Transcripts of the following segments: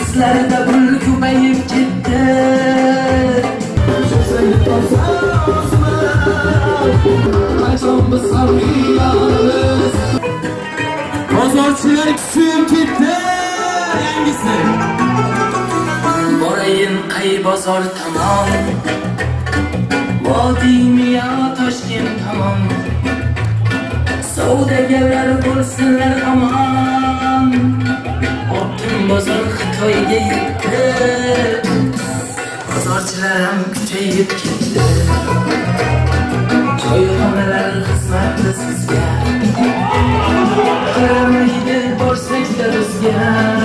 sizlarda pul ko'payib ketdi. Qachon biz sariyamiz? Bozorchilar kuchayib ketdi. Yangisi borayin qay bozor tomon, Vodiymi yo Toshkent tomon, savdogarlar bo'lsinlar omon. Oltin bozor Xitoyga yetdi, bozorchilar ham kuchayib ketdi. Choyxonalar xizmati sizga, qaramaydi borsakda bizga.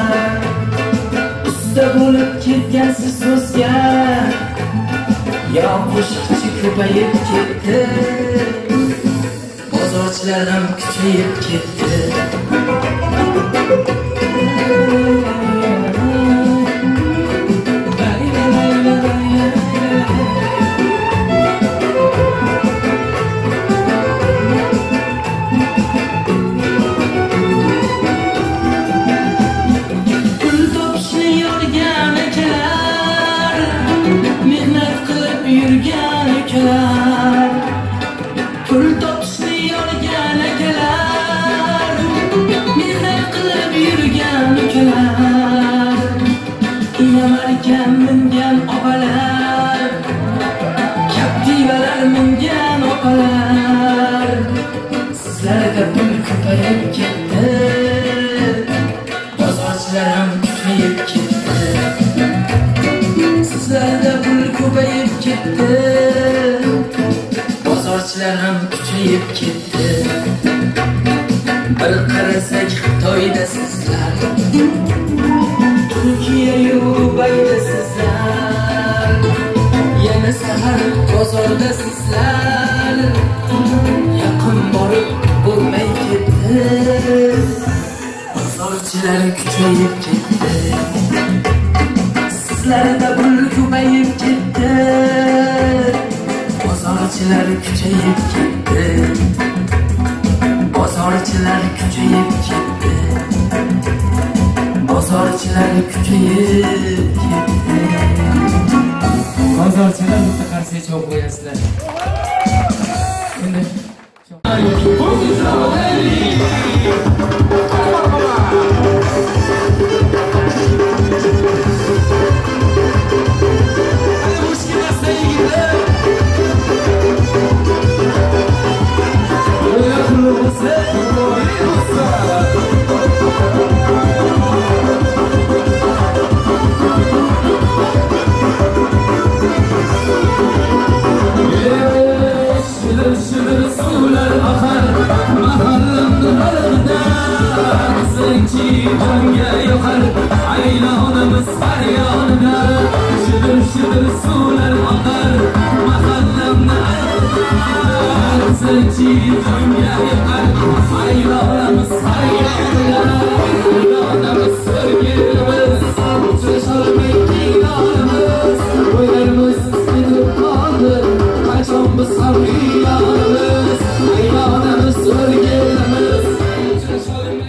Usta bo'lib ketgansiz so'zga, yo qo'shiqchi ko'payib ketdi, bozorchilar ham kuchayib ketdi. Pul topishni yorgan akalar, mehnat qilib yurgan akalar, yamarkan mingan opalar, Captivalar mingan opalar. Sizlarda pul ko'payib ketdi, bozorchilar ham kuchayib ketdi. Sizlarda pul ko'payib ketdi, bozorchilar ham kuchayib ketdi. Bir qarasak Xitoyda sizlar, Turkiya-yu Dubayda sizlar, yana sahar bozorda sizlar, yaqin borib bo'lmay ketdi, bozorchilar kuchayib ketdi. Sizlarda pul ko'payib ketdi, bozorchilar kuchayib ketdi, bozorchilar kuchayib ketdi, bozorchilar kuchayib ketdi. Bozorchilar bitta qarsiga cho'q qo'yasizlar. Endi aylonimiz faryonida, shidir shidir suvlar oqar, mahallamni aylantar. Sinchi jonga yoqar, aylonimiz faryonida, aylonimiz sevgilimiz, uchrasholmay qiynalamiz, o'ylarimiz sinib qoldi, qachon biz sariyamiz? Aylonimiz sevgilimiz, uchrasholmay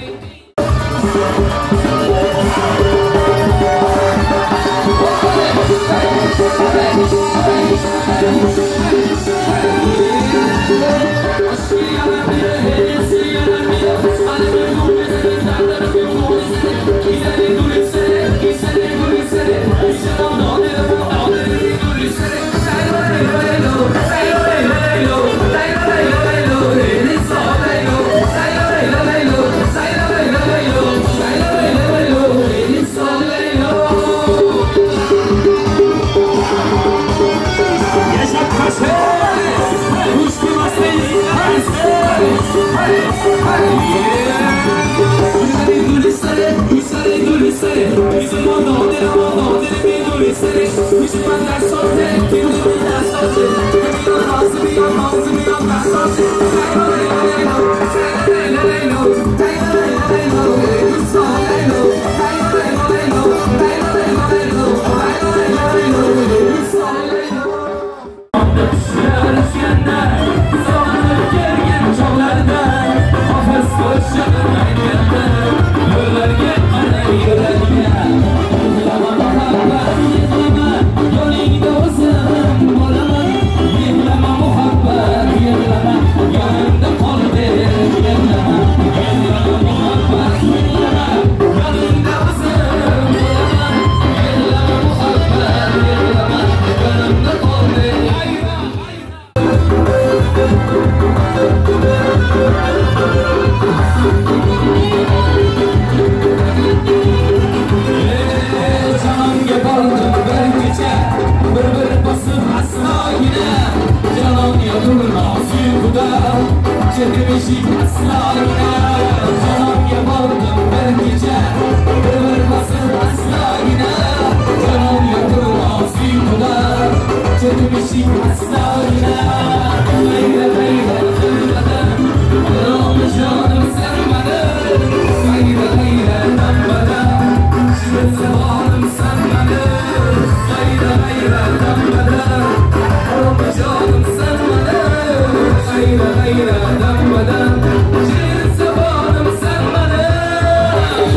Çekmişik aslarına canım yapardım bir gece kırılmasın aslarına canım yakılmaz bir kadar çekmişik aslarına Gayrı gayrı kırmadan canım canım sarmadan Gayrı gayrı damladan şimdi zamanım sarmadan Gayrı gayrı damladan canım sarmadan Gayrı gayrı damladan şimdi zamanım sarmadan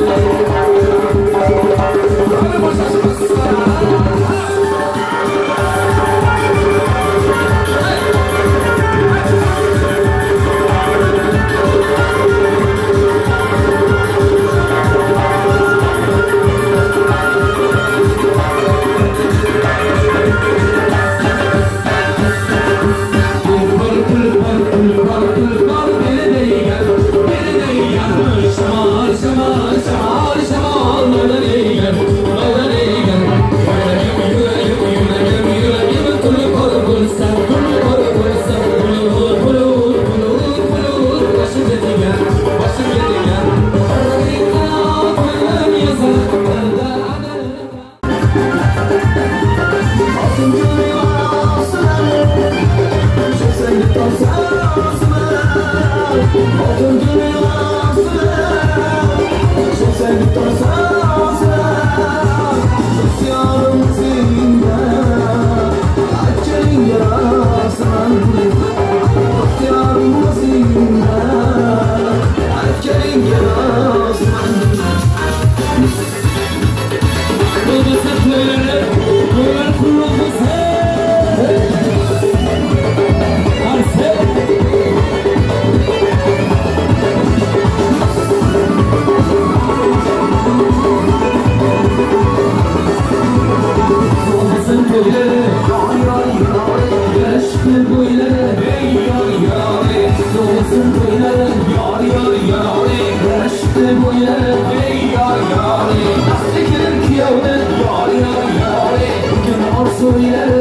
Hadi yeah.